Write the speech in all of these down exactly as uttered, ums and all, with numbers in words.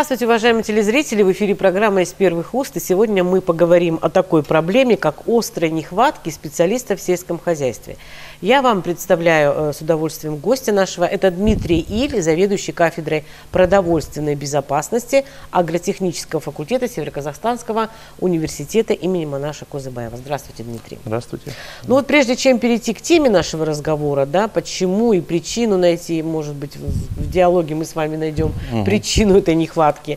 Здравствуйте, уважаемые телезрители! В эфире программа «Из первых уст». И сегодня мы поговорим о такой проблеме, как острой нехватки специалистов в сельском хозяйстве. Я вам представляю с удовольствием гостя нашего. Это Дмитрий Иль, заведующий кафедрой продовольственной безопасности агротехнического факультета Североказахстанского университета имени Манаша Козыбаева. Здравствуйте, Дмитрий. Здравствуйте. Ну вот прежде чем перейти к теме нашего разговора, да, почему и причину найти, может быть, в, в диалоге мы с вами найдем угу. причину этой нехватки.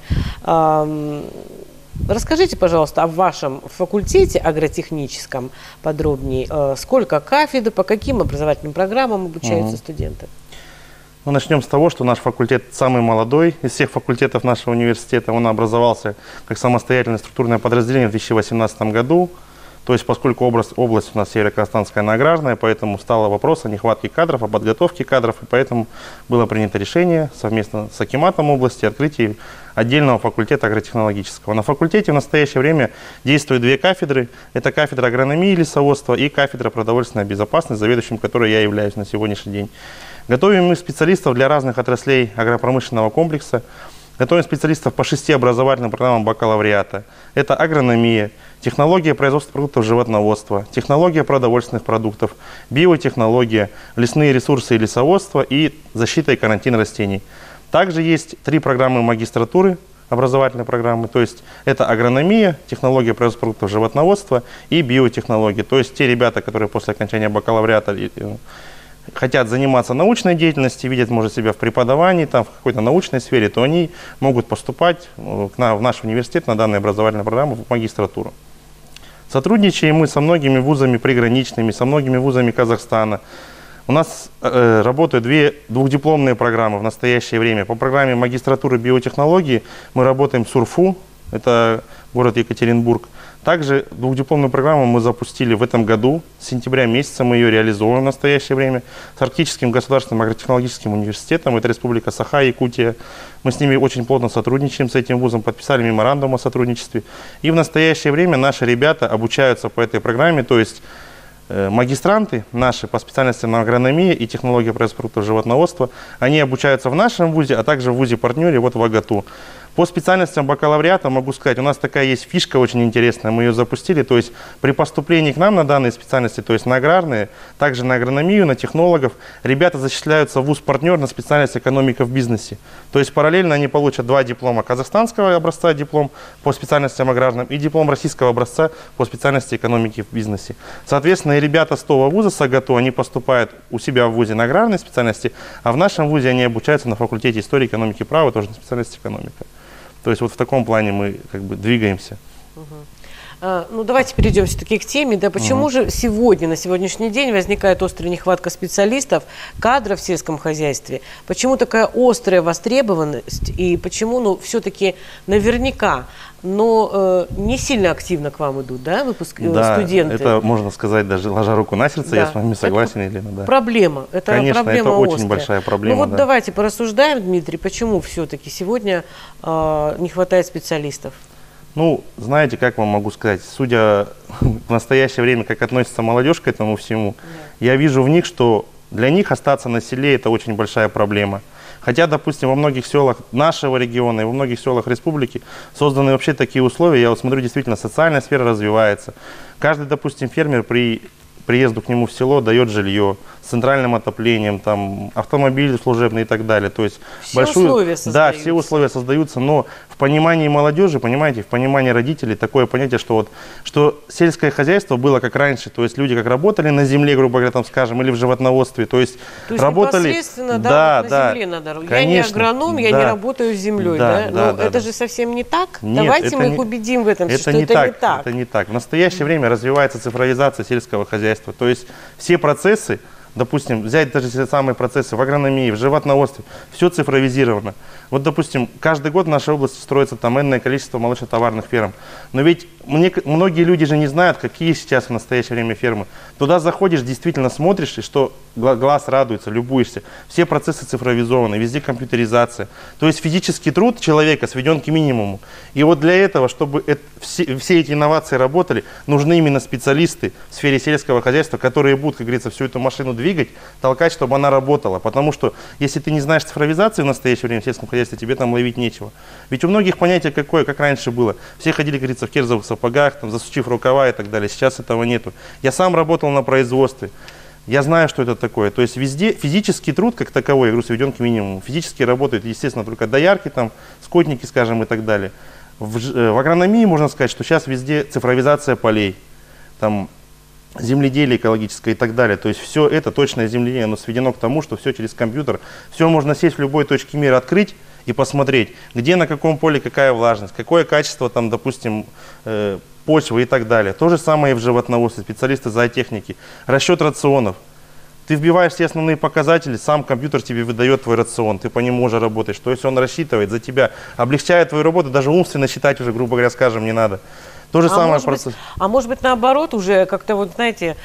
Расскажите, пожалуйста, о вашем факультете агротехническом подробнее. Сколько кафедр, по каким образовательным программам обучаются угу. студенты? Ну, начнем с того, что наш факультет самый молодой из всех факультетов нашего университета. Он образовался как самостоятельное структурное подразделение в две тысячи восемнадцатом году. То есть, поскольку область, область у нас североказахстанская, она аграрная, поэтому стало вопрос о нехватке кадров, о подготовке кадров, и поэтому было принято решение совместно с акиматом области открытия отдельного факультета агротехнологического. На факультете в настоящее время действуют две кафедры. Это кафедра агрономии и лесоводства и кафедра продовольственной безопасности, заведующим которой я являюсь на сегодняшний день. Готовим мы специалистов для разных отраслей агропромышленного комплекса. Готовим специалистов по шести образовательным программам бакалавриата. Это агрономия, технология производства продуктов животноводства, технология продовольственных продуктов, биотехнология, лесные ресурсы и лесоводство и защита и карантин растений. Также есть три программы магистратуры, образовательные программы, то есть это агрономия, технология производства продуктов животноводства и биотехнология. То есть те ребята, которые после окончания бакалавриата хотят заниматься научной деятельностью, видят, может, себя в преподавании, там, в какой-то научной сфере, то они могут поступать к нам, в наш университет на данные образовательные программы в магистратуру. Сотрудничаем мы со многими вузами приграничными, со многими вузами Казахстана. У нас э, работают две двухдипломные программы в настоящее время. По программе магистратуры биотехнологии мы работаем с УРФУ, это город Екатеринбург. Также двухдипломную программу мы запустили в этом году, с сентября месяца мы ее реализовываем в настоящее время, с Арктическим государственным агротехнологическим университетом, это Республика Саха, Якутия. Мы с ними очень плотно сотрудничаем, с этим вузом подписали меморандум о сотрудничестве. И в настоящее время наши ребята обучаются по этой программе, то есть э, магистранты наши по специальностям агрономия и технология производства продуктов животноводства, они обучаются в нашем вузе, а также в вузе-партнере, вот в АГАТУ. По специальностям бакалавриата могу сказать, у нас такая есть фишка очень интересная, мы ее запустили, то есть при поступлении к нам на данные специальности, то есть на аграрные, также на агрономию, на технологов, ребята зачисляются в вуз-партнер на специальность экономика в бизнесе. То есть параллельно они получат два диплома казахстанского образца, диплом по специальностям аграрным, и диплом российского образца по специальности экономики в бизнесе. Соответственно, и ребята с того вуза, с АГАТУ, они поступают у себя в вузе на аграрной специальности, а в нашем вузе они обучаются на факультете истории, экономики и права, тоже на специальности экономика. То есть вот в таком плане мы как бы двигаемся. Угу. А, ну давайте перейдем все-таки к теме. Да, почему угу. же сегодня, на сегодняшний день возникает острая нехватка специалистов, кадров в сельском хозяйстве? Почему такая острая востребованность? И почему, ну, все-таки наверняка, но э, не сильно активно к вам идут, да, выпуск, да, студенты? Это можно сказать, даже ложа руку на сердце, да. Я с вами согласен, это Елена. Да. Проблема. Это Конечно, проблема это очень острая. большая проблема. Ну вот да. давайте порассуждаем, Дмитрий, почему все-таки сегодня э, не хватает специалистов? Ну, знаете, как вам могу сказать, судя в настоящее время, как относится молодежь к этому всему, да. я вижу в них, что для них остаться на селе – это очень большая проблема. Хотя, допустим, во многих селах нашего региона и во многих селах республики созданы вообще такие условия, я вот смотрю, действительно, социальная сфера развивается. Каждый, допустим, фермер при приезду к нему в село дает жилье с центральным отоплением, там, автомобиль служебный и так далее. То есть все большую, условия создаются. Да, все условия создаются, но в понимании молодежи, понимаете, в понимании родителей такое понятие, что, вот, что сельское хозяйство было как раньше, то есть люди как работали на земле, грубо говоря, там, скажем, или в животноводстве, то есть, то есть работали... непосредственно, да, да, вот да, на земле надо. конечно, я не агроном, я да, не работаю с землей, да, да? да, Но да, это да. же совсем не так. Нет, Давайте мы их не, убедим в этом, это что не это так, не так. Это не так. В настоящее время развивается цифровизация сельского хозяйства, то есть все процессы, допустим, взять даже те самые процессы в агрономии, в животноводстве, все цифровизировано. Вот, допустим, каждый год в нашей области строится там энное количество молочнотоварных ферм. Но ведь мне, многие люди же не знают, какие сейчас в настоящее время фермы. Туда заходишь, действительно смотришь, и что глаз радуется, любуешься. Все процессы цифровизованы, везде компьютеризация. То есть физический труд человека сведен к минимуму. И вот для этого, чтобы это, все, все эти инновации работали, нужны именно специалисты в сфере сельского хозяйства, которые будут, как говорится, всю эту машину двигать, толкать, чтобы она работала. Потому что если ты не знаешь цифровизации в настоящее время в сельском хозяйстве, хозяйстве, тебе там ловить нечего. Ведь у многих понятие какое, как раньше было. Все ходили, как говорится, в кирзовых сапогах, там, засучив рукава и так далее. Сейчас этого нету. Я сам работал на производстве. Я знаю, что это такое. То есть везде физический труд, как таковой, я говорю, сведен к минимуму. Физически работают, естественно, только доярки, там, скотники, скажем, и так далее. В, в агрономии можно сказать, что сейчас везде цифровизация полей, там, земледелие экологическое и так далее. То есть все это точное земледелие, оно сведено к тому, что все через компьютер. Все можно сесть в любой точке мира, открыть и посмотреть, где на каком поле какая влажность, какое качество, там, допустим, э, почвы и так далее. То же самое и в животноводстве, специалисты зоотехники. Расчет рационов. Ты вбиваешь все основные показатели, сам компьютер тебе выдает твой рацион, ты по нему уже работаешь. То есть он рассчитывает за тебя, облегчает твою работу, даже умственно считать уже, грубо говоря, скажем, не надо. То же а самое может процесс. Быть, а может быть, наоборот, уже как-то, вот знаете,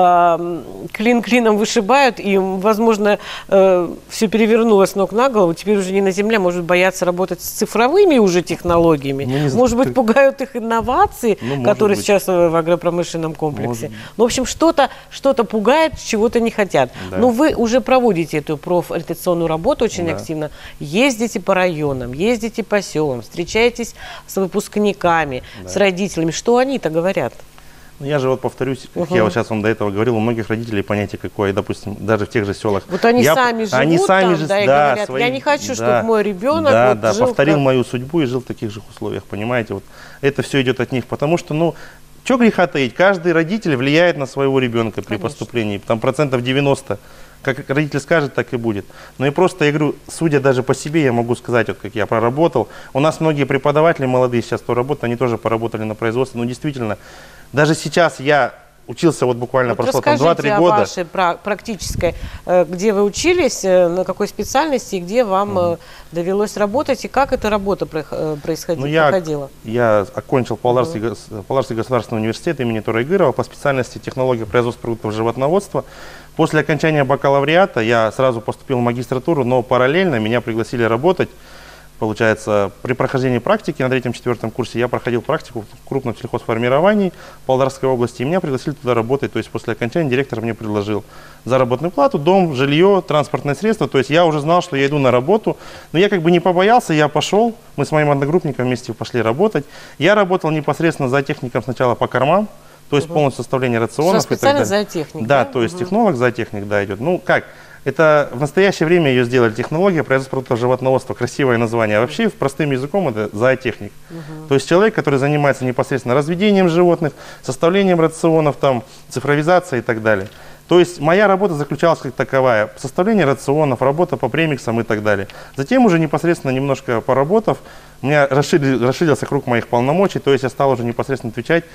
э, клин клином вышибают, и, возможно, э, все перевернулось с ног на голову, теперь уже не на земле, может бояться работать с цифровыми уже технологиями. Ну, может знаю, быть, ты... пугают их инновации, ну, которые быть. сейчас в агропромышленном комплексе. Ну, в общем, что-то что-то пугает, чего-то не хотят. Да. Но вы уже проводите эту профориентационную работу очень да. активно, ездите по районам, ездите по селам, встречаетесь с выпускниками, да. с родителями. Что они-то говорят? Ну, я же вот повторюсь, как угу. я вот сейчас вам до этого говорил, у многих родителей понятие какое, допустим, даже в тех же селах. Вот они я, сами живут они сами там, же, да, и да, говорят, свои, я не хочу, да, чтобы мой ребенок да, вот да, жил повторил как... мою судьбу и жил в таких же условиях, понимаете? Вот это все идет от них, потому что, ну, что греха таить, каждый родитель влияет на своего ребенка при Конечно. поступлении, там процентов девяносто. Как родитель скажет, так и будет. Ну и просто, я говорю, судя даже по себе, я могу сказать, вот как я проработал. У нас многие преподаватели молодые сейчас, кто работает, они тоже поработали на производстве. Ну действительно, даже сейчас я учился, вот буквально вот прошло там два-три года. Расскажите о вашей практической, где вы учились, на какой специальности, и где вам mm-hmm. довелось работать, и как эта работа происходила, ну, я, проходила? Я окончил Павлодарский, mm-hmm. Павлодарский государственный университет имени Тура Игырова по специальности технология производства продуктов животноводства. После окончания бакалавриата я сразу поступил в магистратуру, но параллельно меня пригласили работать. Получается, при прохождении практики на третьем-четвертом курсе я проходил практику в крупном сельхозформировании Павлодарской области, и меня пригласили туда работать. То есть после окончания директор мне предложил заработную плату, дом, жилье, транспортное средство. То есть я уже знал, что я иду на работу, но я как бы не побоялся, я пошел. Мы с моим одногруппником вместе пошли работать. Я работал непосредственно за техником сначала по кормам. То есть угу. полностью составление рационов. Специально зоотехник. Да, да, то есть угу. технолог, зоотехник, да, идет. Ну как, это в настоящее время ее сделали технология производства продуктов животноводства, красивое название. А вообще, простым языком, это зоотехник. Угу. То есть человек, который занимается непосредственно разведением животных, составлением рационов, там, цифровизацией и так далее. То есть моя работа заключалась как таковая: составление рационов, работа по премиксам и так далее. Затем уже непосредственно немножко поработав, у меня расширился, расширился круг моих полномочий, то есть я стал уже непосредственно отвечать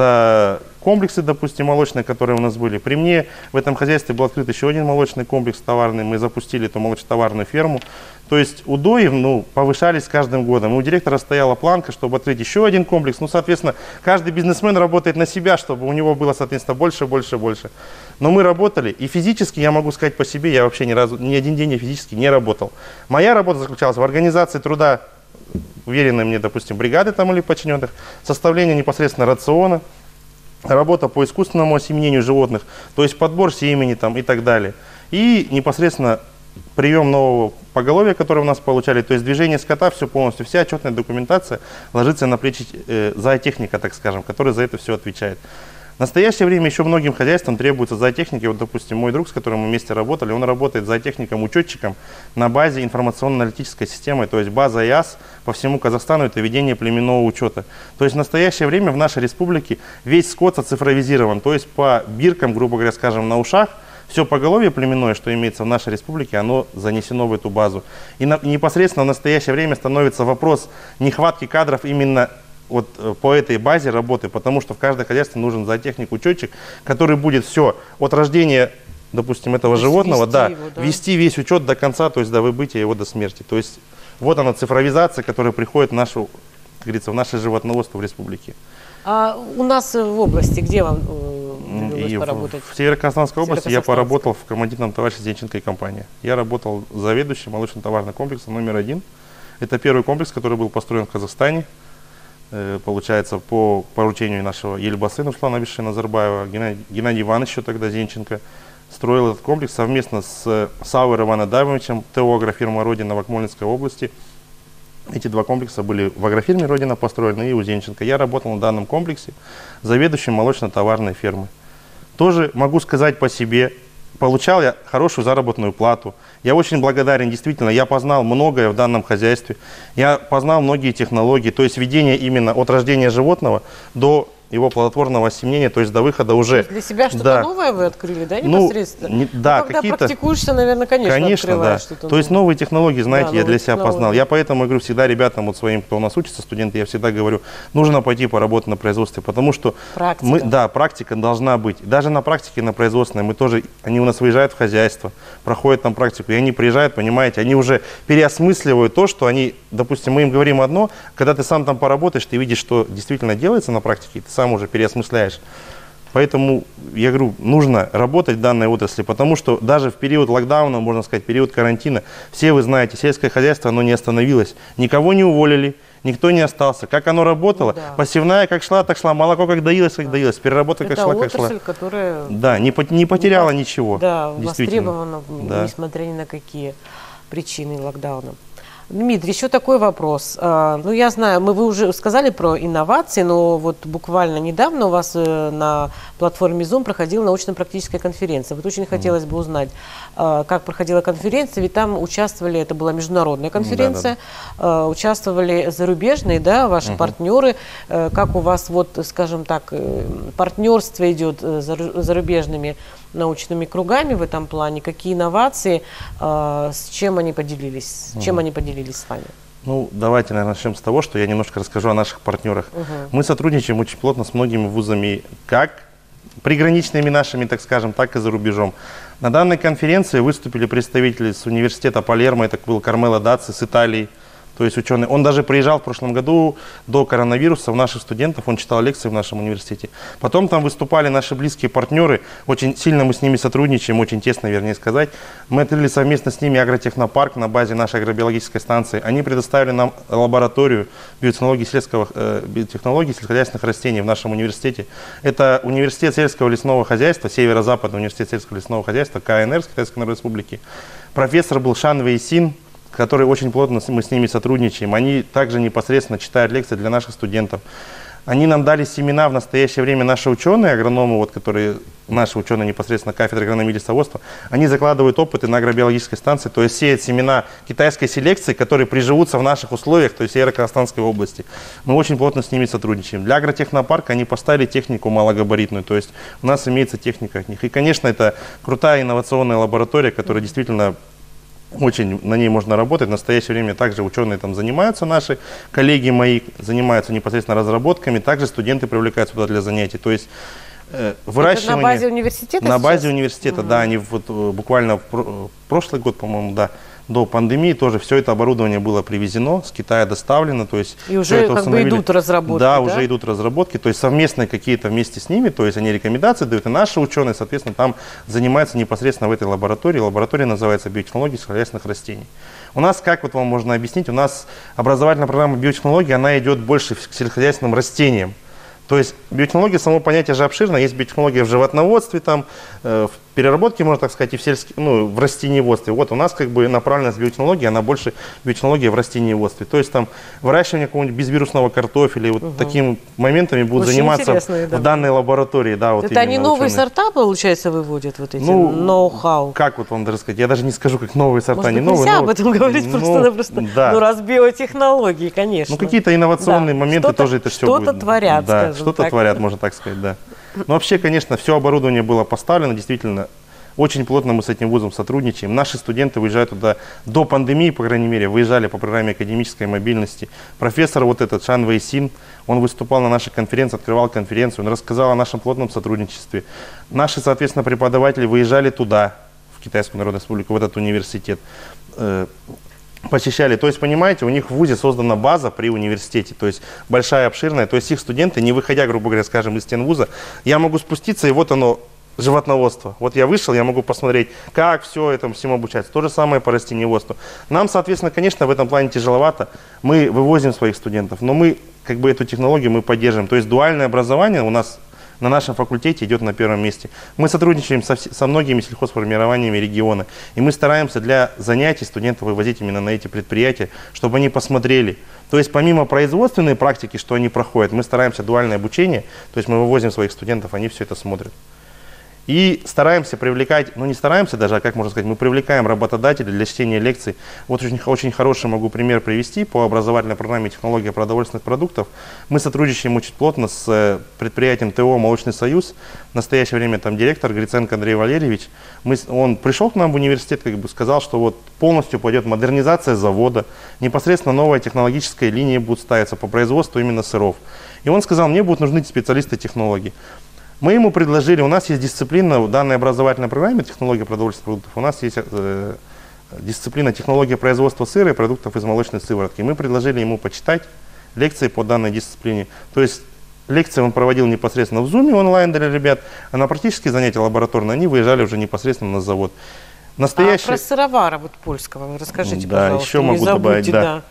за комплексы, допустим, молочные, которые у нас были. При мне в этом хозяйстве был открыт еще один молочный комплекс товарный, мы запустили эту молочно-товарную ферму. То есть удои, ну, повышались с каждым годом. И у директора стояла планка, чтобы открыть еще один комплекс. Ну, соответственно, каждый бизнесмен работает на себя, чтобы у него было, соответственно, больше, больше, больше. Но мы работали, и физически, я могу сказать по себе, я вообще ни разу, ни один день я физически не работал. Моя работа заключалась в организации труда уверенной мне, допустим, бригады там или подчиненных, составление непосредственно рациона, работа по искусственному осеменению животных, то есть подбор семени там и так далее. И непосредственно прием нового поголовья, которое у нас получали, то есть движение скота, все полностью, вся отчетная документация ложится на плечи э, зоотехника, так скажем, который за это все отвечает. В настоящее время еще многим хозяйствам требуются зоотехники. Вот, допустим, мой друг, с которым мы вместе работали, он работает зоотехником-учетчиком на базе информационно-аналитической системы, то есть база и ас по всему Казахстану, это ведение племенного учета. То есть в настоящее время в нашей республике весь скот оцифровизирован, то есть по биркам, грубо говоря, скажем, на ушах, все поголовье племенное, что имеется в нашей республике, оно занесено в эту базу. И на, непосредственно в настоящее время становится вопрос нехватки кадров именно вот по этой базе работы, потому что в каждое хозяйство нужен зоотехник, учетчик, который будет все от рождения, допустим, этого то животного, вести, да, его, да? вести весь учет до конца, то есть до выбытия его до смерти. То есть вот она цифровизация, которая приходит в нашу, как говорится, в наше животноводство в республике. А у нас в области, где вам довелось и поработать? В, в Северо-Казахстанской области я поработал в командитном товарище Зенченко и компания. Я работал заведующим молочно-товарным комплексом номер один. Это первый комплекс, который был построен в Казахстане. Получается, по поручению нашего Ельбасы Нурсултана Абишевича Назарбаева, Геннадий, Геннадий Иванович еще тогда Зенченко строил этот комплекс совместно с Сауэр Иваном Адамовичем, ТО «Агрофирма Родина» в Акмолинской области. Эти два комплекса были в агрофирме «Родина» построены и у Зенченко. Я работал на данном комплексе заведующим молочно-товарной фермы. Тоже могу сказать по себе, получал я хорошую заработную плату. Я очень благодарен, действительно, я познал многое в данном хозяйстве. Я познал многие технологии, то есть ведение именно от рождения животного до его плодотворного осеменения, то есть до выхода уже. Для себя что-то да. новое вы открыли, да, непосредственно? Ну, не, да, ну, когда какие-то... практикуешься, наверное, конечно, Конечно, да. что-то. То есть новые технологии, знаете, да, я для себя технологии. познал. Я поэтому говорю всегда ребятам, вот своим, кто у нас учится, студенты, я всегда говорю, нужно пойти поработать на производстве, потому что практика. мы, да, практика должна быть. Даже на практике, на производственной, мы тоже, они у нас выезжают в хозяйство, проходят там практику, и они приезжают, понимаете, они уже переосмысливают то, что они, допустим, мы им говорим одно, когда ты сам там поработаешь, ты видишь, что действительно делается на практике, ты сам уже переосмысляешь. Поэтому, я говорю, нужно работать в данной отрасли, потому что даже в период локдауна, можно сказать, период карантина, все вы знаете, сельское хозяйство, оно не остановилось. Никого не уволили, никто не остался. Как оно работало, ну, да. посевная как шла, так шла, молоко как доилось, как да. доилось, переработка это как шла, отрасль, как шла. Которая да, не, не потеряла не, ничего. Да, востребована, да. несмотря ни на какие причины локдауна. Дмитрий, еще такой вопрос. Ну, я знаю, мы, вы уже сказали про инновации, но вот буквально недавно у вас на платформе Zoom проходила научно-практическая конференция. Вот очень хотелось бы узнать, как проходила конференция, ведь там участвовали, это была международная конференция, да, да, да. участвовали зарубежные, да, ваши угу. партнеры. Как у вас, вот, скажем так, партнерство идет с зарубежными научными кругами в этом плане? Какие инновации, с чем они поделились, с чем угу. они поделились с вами? Ну, давайте, наверное, начнем с того, что я немножко расскажу о наших партнерах. Угу. Мы сотрудничаем очень плотно с многими вузами, как приграничными нашими, так скажем, так и за рубежом. На данной конференции выступили представители с университета Палермо, это был Кармело Даци с Италии, то есть ученый. Он даже приезжал в прошлом году до коронавируса в наших студентов, он читал лекции в нашем университете. Потом там выступали наши близкие партнеры, очень сильно мы с ними сотрудничаем, очень тесно, вернее сказать. Мы открыли совместно с ними агротехнопарк на базе нашей агробиологической станции. Они предоставили нам лабораторию биотехнологии, сельского, э, биотехнологий сельскохозяйственных растений в нашем университете. Это университет сельского лесного хозяйства, северо-западный университет сельского лесного хозяйства, ка эн эр с Китайской Народной Республики. Профессор был Шан Вэйсин, который очень плотно мы с ними сотрудничаем. Они также непосредственно читают лекции для наших студентов. Они нам дали семена в настоящее время, наши ученые, агрономы, вот, которые, наши ученые непосредственно кафедры агрономии и лесоводства, они закладывают опыты на агробиологической станции, то есть сеют семена китайской селекции, которые приживутся в наших условиях, то есть Северо-Казахстанской области. Мы очень плотно с ними сотрудничаем. Для агротехнопарка они поставили технику малогабаритную, то есть у нас имеется техника от них. И, конечно, это крутая инновационная лаборатория, которая действительно... Очень на ней можно работать. В настоящее время также ученые там занимаются, наши коллеги мои занимаются непосредственно разработками, также студенты привлекаются туда для занятий. То есть э, выращивание... Это на базе университета? На сейчас? базе университета, угу. да. Они вот буквально в прошлый год, по-моему, да, до пандемии тоже все это оборудование было привезено, с Китая доставлено, то есть и уже как бы идут разработки, да, да, уже идут разработки, то есть совместные какие-то вместе с ними, то есть они рекомендации дают, и наши ученые, соответственно, там занимаются непосредственно в этой лаборатории. Лаборатория называется биотехнологии сельскохозяйственных растений. У нас, как вот вам можно объяснить, у нас образовательная программа биотехнологии, она идет больше к сельскохозяйственным растениям. То есть биотехнология, само понятие же обширно, есть биотехнология в животноводстве, там, э, в переработке, можно так сказать, и в, сельск... ну, в растениеводстве. Вот у нас как бы направленность биотехнологии, она больше биотехнология в растениеводстве. То есть там выращивание какого-нибудь безвирусного картофеля, вот угу. такими моментами будут очень заниматься да. в данной лаборатории. Да, вот это они новые ученые. сорта, получается, выводят, вот эти ну, ноу-хау? Как вот вам даже сказать, я даже не скажу, как новые сорта, Может не быть, новые. нельзя но... об этом говорить, ну, просто-напросто, да. ну раз биотехнологии, конечно. Ну какие-то инновационные да. моменты что-то, тоже это все будет. Что-то творят, да, что-то так. творят, можно так сказать, да. Но вообще, конечно, все оборудование было поставлено, действительно, очень плотно мы с этим вузом сотрудничаем. Наши студенты выезжают туда до пандемии, по крайней мере, выезжали по программе академической мобильности. Профессор вот этот Шан Вэйсин, он выступал на нашей конференции, открывал конференцию, он рассказал о нашем плотном сотрудничестве. Наши, соответственно, преподаватели выезжали туда, в Китайскую Народную Республику, в этот университет, э, посещали. То есть, понимаете, у них в вузе создана база при университете, то есть большая, обширная, то есть их студенты, не выходя, грубо говоря, скажем, из стен вуза, я могу спуститься, и вот оно, животноводство. Вот я вышел, я могу посмотреть, как все этому всему обучается. То же самое по растениеводству. Нам, соответственно, конечно, в этом плане тяжеловато. Мы вывозим своих студентов, но мы как бы эту технологию мы поддерживаем. То есть дуальное образование у нас на нашем факультете идет на первом месте. Мы сотрудничаем со, со многими сельхозформированиями региона, и мы стараемся для занятий студентов вывозить именно на эти предприятия, чтобы они посмотрели. То есть помимо производственной практики, что они проходят, мы стараемся дуальное обучение, то есть мы вывозим своих студентов, они все это смотрят. И стараемся привлекать, ну не стараемся даже, а как можно сказать, мы привлекаем работодателей для чтения лекций. Вот очень, очень хороший могу пример привести по образовательной программе «Технология продовольственных продуктов». Мы сотрудничаем очень плотно с предприятием ТО «Молочный союз». В настоящее время там директор Гриценко Андрей Валерьевич. Мы, он пришел к нам в университет, как бы сказал, что вот полностью пойдет модернизация завода, непосредственно новая технологическая линия будет ставиться по производству именно сыров. И он сказал, мне будут нужны специалисты-технологи. Мы ему предложили, у нас есть дисциплина в данной образовательной программе «Технология продовольственных продуктов», у нас есть э, дисциплина «Технология производства сыра и продуктов из молочной сыворотки». Мы предложили ему почитать лекции по данной дисциплине. То есть лекции он проводил непосредственно в Zoom онлайн для ребят, а на практические занятия лабораторные они выезжали уже непосредственно на завод. Настоящий... А про сыровара вот польского расскажите, да, пожалуйста. еще могу не забудьте, добавить, да. да.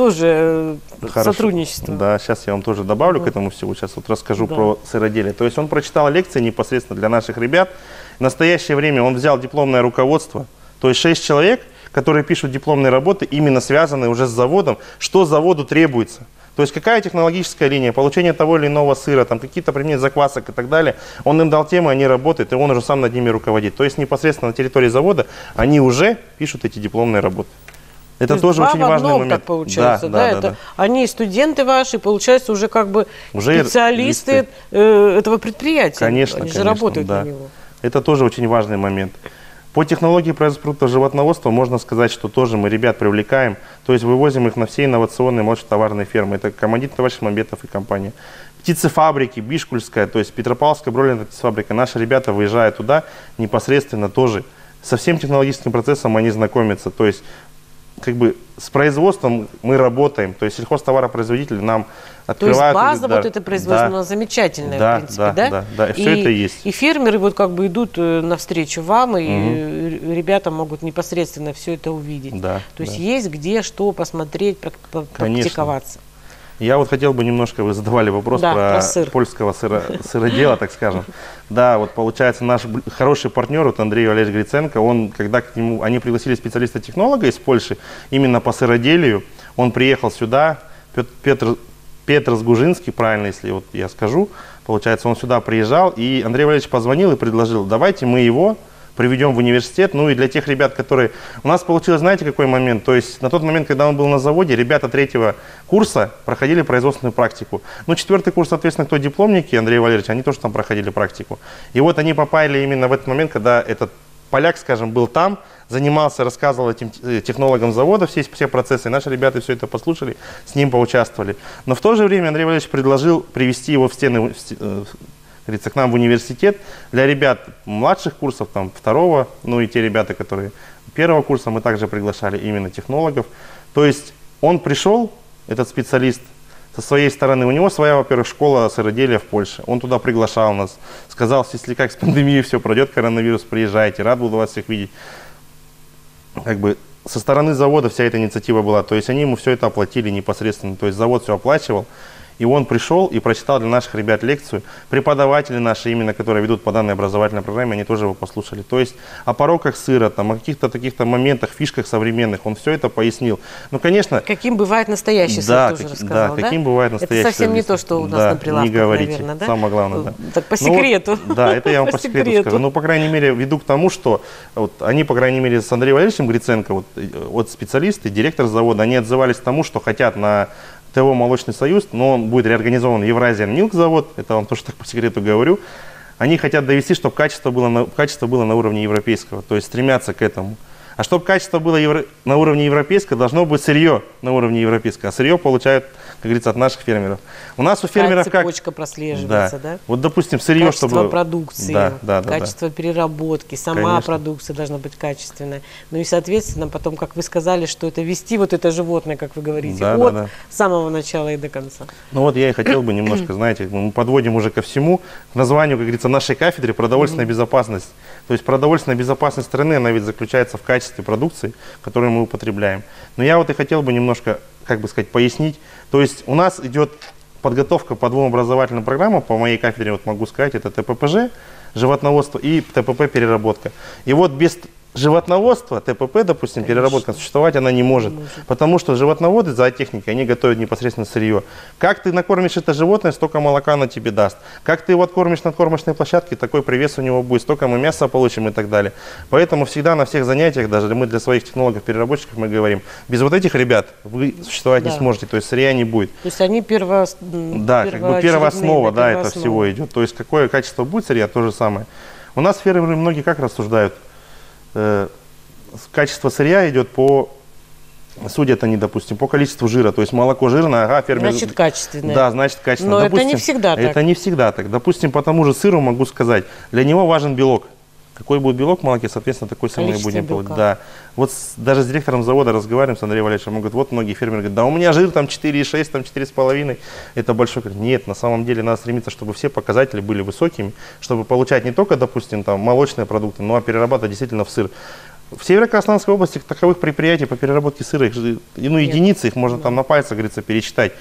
Тоже Хорошо. Сотрудничество. Да, сейчас я вам тоже добавлю да. к этому всему. Сейчас вот расскажу да. про сыроделие. То есть он прочитал лекции непосредственно для наших ребят. В настоящее время он взял дипломное руководство, то есть шесть человек, которые пишут дипломные работы, именно связанные уже с заводом, что заводу требуется. То есть какая технологическая линия, получение того или иного сыра, там какие-то применения заквасок и так далее. Он им дал темы, они работают, и он уже сам над ними руководит. То есть непосредственно на территории завода они уже пишут эти дипломные работы. Это то тоже очень важный момент. Так получается, да, да, да, да, это да. Они студенты ваши, получается, уже как бы уже специалисты э, этого предприятия. Конечно, они же конечно, работают да. на него. Это тоже очень важный момент. По технологии производства продуктов животноводства можно сказать, что тоже мы ребят привлекаем, то есть вывозим их на все инновационные молочно-товарные фермы. Это командит товарищ Мамбетов и компания. Птицефабрики, Бишкульская, то есть Петропавловская бройлерная птицефабрика. Наши ребята выезжают туда непосредственно тоже. Со всем технологическим процессом они знакомятся. То есть как бы с производством мы работаем, то есть сельхозтоваропроизводители нам открывают. То есть база да, вот это производство, да, она замечательная, да, в принципе, да? да? Да, да, и все это есть. И фермеры вот как бы идут навстречу вам, и угу. ребята могут непосредственно все это увидеть. Да, То есть да. есть где что посмотреть, практиковаться. Я вот хотел бы немножко, вы задавали вопрос да, про, про сыр. польского сыро, сыродела, так скажем. Да, вот получается наш хороший партнер, вот Андрей Валерьевич Гриценко, он, когда к нему, они пригласили специалиста-технолога из Польши, именно по сыроделию, он приехал сюда, Петр, Петр Сгужинский, правильно, если вот я скажу, получается, он сюда приезжал, и Андрей Валерьевич позвонил и предложил, давайте мы его приведем в университет, ну и для тех ребят, которые... У нас получилось, знаете, какой момент? То есть на тот момент, когда он был на заводе, ребята третьего курса проходили производственную практику. Ну, четвертый курс, соответственно, кто дипломники, Андрей Валерьевич, они тоже там проходили практику. И вот они попали именно в этот момент, когда этот поляк, скажем, был там, занимался, рассказывал этим технологам завода все, все процессы, и наши ребята все это послушали, с ним поучаствовали. Но в то же время Андрей Валерьевич предложил привести его в стены... говорится, к нам в университет для ребят младших курсов, там, второго, ну и те ребята, которые первого курса, мы также приглашали именно технологов. То есть он пришел, этот специалист, со своей стороны, у него своя, во-первых, школа сыроделия в Польше. Он туда приглашал нас, сказал, если как с пандемией все пройдет, коронавирус, приезжайте, рад буду вас всех видеть. Как бы со стороны завода вся эта инициатива была, то есть они ему все это оплатили непосредственно, то есть завод все оплачивал. И он пришел и прочитал для наших ребят лекцию. Преподаватели наши, именно которые ведут по данной образовательной программе, они тоже его послушали. То есть о пороках сыра, там, о каких-то таких-то моментах, фишках современных, он все это пояснил. Ну, конечно... Каким бывает настоящий да, сыр, тоже как, рассказал, да? да? каким бывает настоящий Это совсем сыр, не то, что у нас да, на прилавках, не говорите, наверное, да? самое главное, да. Так, по ну, секрету. Вот, да, это я вам по, по секрету, секрету скажу. Ну, по крайней мере, веду к тому, что вот, они, по крайней мере, с Андреем Валерьевичем Гриценко, вот, вот специалисты, директор завода, они отзывались к тому, что хотят на ТО «Молочный союз», но он будет реорганизован Евразиан Милк завод, это вам тоже так по секрету говорю. Они хотят довести, чтобы качество было на, качество было на уровне европейского, то есть стремятся к этому. А чтобы качество было евро, на уровне европейского, должно быть сырье на уровне европейского. А сырье получают, как говорится, от наших фермеров. У нас у фермеров как... цепочка прослеживается, да? да? Вот, допустим, сырье, качество чтобы... продукции, да, да, да, качество да. переработки, сама Конечно. продукция должна быть качественная. Ну и, соответственно, потом, как вы сказали, что это вести вот это животное, как вы говорите, да, от да, да. самого начала и до конца. Ну вот я и хотел бы немножко, знаете, мы подводим уже ко всему, к названию, как говорится, нашей кафедры «Продовольственная безопасность». То есть продовольственная безопасность страны, она ведь заключается в качестве продукции, которую мы употребляем. Но я вот и хотел бы немножко, как бы сказать, пояснить. То есть у нас идет подготовка по двум образовательным программам, по моей кафедре, вот могу сказать, это ТППЖ, животноводство и ТПП переработка. И вот без животноводства, ТПП, допустим, Конечно. переработка, существовать она не может, не может. Потому что животноводы, зоотехники, они готовят непосредственно сырье. Как ты накормишь это животное, столько молока оно тебе даст. Как ты его откормишь на кормочной площадке, такой привес у него будет, столько мы мяса получим и так далее. Поэтому всегда на всех занятиях, даже мы для своих технологов-переработчиков, мы говорим, без вот этих ребят вы существовать да. не сможете, то есть сырья не будет. То есть они перво... Да, как бы первооснова, да, это всего идет. То есть какое качество будет сырья, то же самое. У нас фермеры многие как рассуждают? Качество сырья идет по, судят они, допустим, по количеству жира, то есть молоко жирное, ага, фермер... Значит, качественное. Да, значит, качественное. Но допустим, это не всегда так. Это не всегда так. Допустим, по тому же сыру могу сказать, для него важен белок. Какой будет белок в молоке, соответственно, такой сыр мы будем получать. Да. Вот с, даже с директором завода разговариваем, с Андреем Валерьевичем, он говорит, вот многие фермеры говорят, да у меня жир там четыре и шесть, там четыре с половиной, это большой. Говорит, нет, на самом деле надо стремиться, чтобы все показатели были высокими, чтобы получать не только, допустим, там молочные продукты, но и перерабатывать действительно в сыр. В Северо-Казахстанской области таковых предприятий по переработке сыра, их, ну, единицы, их можно там на пальцах, говорится, пересчитать.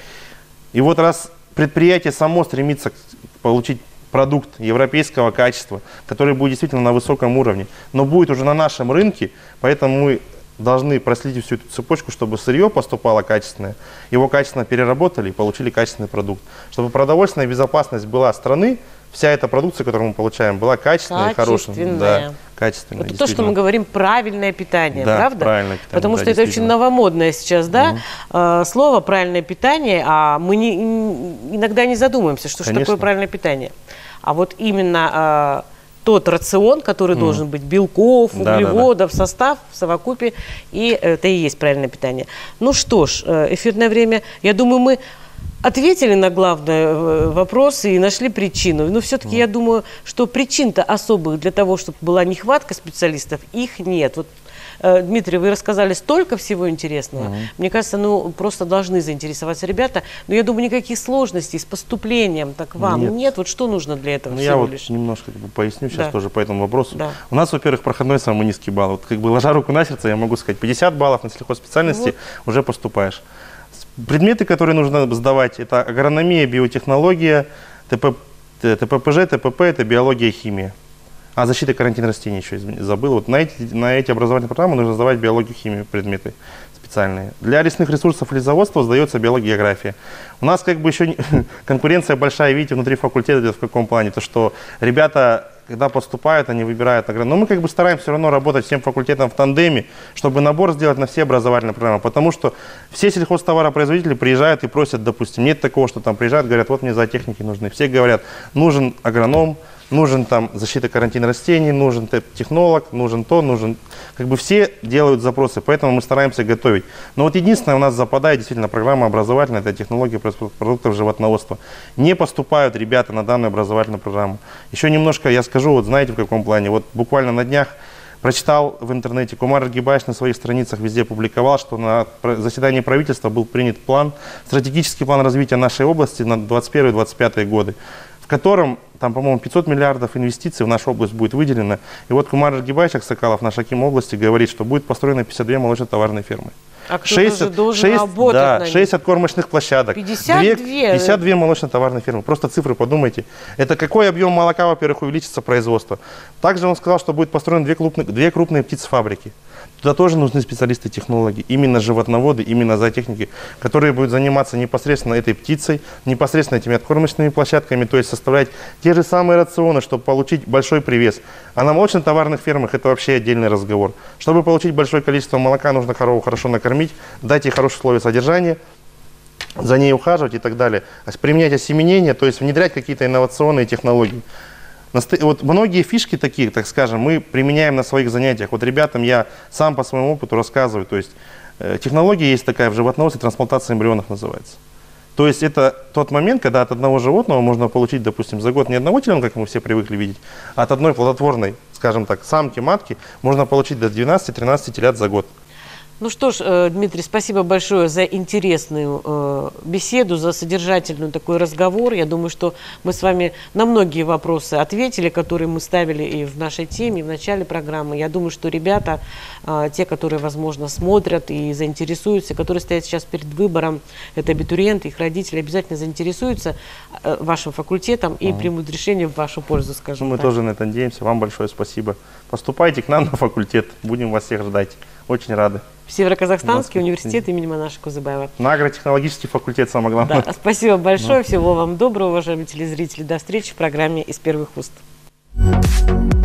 И вот раз предприятие само стремится получить продукт европейского качества, который будет действительно на высоком уровне, но будет уже на нашем рынке, поэтому мы должны проследить всю эту цепочку, чтобы сырье поступало качественное, его качественно переработали и получили качественный продукт. Чтобы продовольственная безопасность была страны, вся эта продукция, которую мы получаем, была качественная и хорошая. Да, качественная. Это то, что мы говорим, правильное питание, да, правда? Правильное питание, Потому да, что это очень новомодное сейчас, да, угу. слово «правильное питание», а мы не, иногда не задумываемся, что же такое правильное питание. А вот именно э, тот рацион, который mm. должен быть белков, да, углеводов, да, да. состав в совокупе, и это и есть правильное питание. Ну что ж, эфирное время, я думаю, мы ответили на главный вопрос и нашли причину. Но все-таки mm. я думаю, что причин-то особых для того, чтобы была нехватка специалистов, их нет. Вот, Дмитрий, вы рассказали столько всего интересного. Uh-huh. Мне кажется, ну просто должны заинтересоваться ребята. Но я думаю, никаких сложностей с поступлением так вам нет. нет. Вот что нужно для этого? Ну, я вот лишь? немножко как бы, поясню сейчас да. тоже по этому вопросу. Да. У нас, во-первых, проходной самый низкий балл. Вот, как бы ложа руку на сердце, я могу сказать, пятьдесят баллов на сельхозспециальности вот. уже поступаешь. Предметы, которые нужно сдавать, это агрономия, биотехнология, ТП, ТППЖ, ТПП, это биология, химия. А, защита и карантин растений еще забыл. Вот на эти, на эти образовательные программы нужно сдавать биологию, химию, предметы специальные. Для лесных ресурсов лесоводства сдается биология-география. У нас как бы еще не, конкуренция большая, видите, внутри факультета идет в каком плане. То, что ребята, когда поступают, они выбирают агрономию. Но мы как бы стараемся все равно работать всем факультетом в тандеме, чтобы набор сделать на все образовательные программы. Потому что все сельхозтоваропроизводители приезжают и просят, допустим, нет такого, что там приезжают, говорят, вот мне зоотехники нужны. Все говорят, нужен агроном, нужен там защита карантин растений, нужен технолог, нужен то, нужен... Как бы все делают запросы, поэтому мы стараемся готовить. Но вот единственное, у нас западает действительно программа образовательная, это технология продуктов животноводства. Не поступают ребята на данную образовательную программу. Еще немножко я скажу, вот знаете в каком плане. Вот буквально на днях прочитал в интернете, Кумар Аргибаевич на своих страницах везде публиковал, что на заседании правительства был принят план, стратегический план развития нашей области на двадцать первый — двадцать пятый годы, в котором, там, по-моему, пятьсот миллиардов инвестиций в нашу область будет выделено. И вот Кумар Аргибаевич Аксакалов, наш аким области, говорит, что будет построено пятьдесят две молочно-товарные фермы. А кто-то же должен шесть, работать да, на них. шесть откормочных площадок. пятьдесят две? пятьдесят две молочно-товарные фермы. Просто цифры подумайте. Это какой объем молока, во-первых, увеличится производство. Также он сказал, что будет построено две крупные, две крупные птицефабрики. Туда тоже нужны специалисты-технологи, именно животноводы, именно зоотехники, которые будут заниматься непосредственно этой птицей, непосредственно этими откормочными площадками, то есть составлять те же самые рационы, чтобы получить большой привес. А на молочно-товарных фермах это вообще отдельный разговор. Чтобы получить большое количество молока, нужно корову хорошо накормить, дать ей хорошие условия содержания, за ней ухаживать и так далее. Применять осеменение, то есть внедрять какие-то инновационные технологии. Вот многие фишки такие, так скажем, мы применяем на своих занятиях. Вот ребятам я сам по своему опыту рассказываю. То есть э, технология есть такая в животноводстве, трансплантация эмбрионов называется. То есть это тот момент, когда от одного животного можно получить, допустим, за год не одного теленка, как мы все привыкли видеть, а от одной плодотворной, скажем так, самки, матки можно получить до двенадцати-тринадцати телят за год. Ну что ж, Дмитрий, спасибо большое за интересную э, беседу, за содержательный такой разговор. Я думаю, что мы с вами на многие вопросы ответили, которые мы ставили и в нашей теме, и в начале программы. Я думаю, что ребята, э, те, которые, возможно, смотрят и заинтересуются, которые стоят сейчас перед выбором, это абитуриенты, их родители, обязательно заинтересуются э, вашим факультетом и ага. примут решение в вашу пользу, скажем ну, мы так. тоже на это надеемся. Вам большое спасибо. Поступайте к нам на факультет. Будем вас всех ждать. Очень рады. Северо-Казахстанский университет имени Манаша Кузыбаева. На агротехнологический факультет, самое главное. Да, спасибо большое. Всего вам доброго, уважаемые телезрители. До встречи в программе «Из первых уст».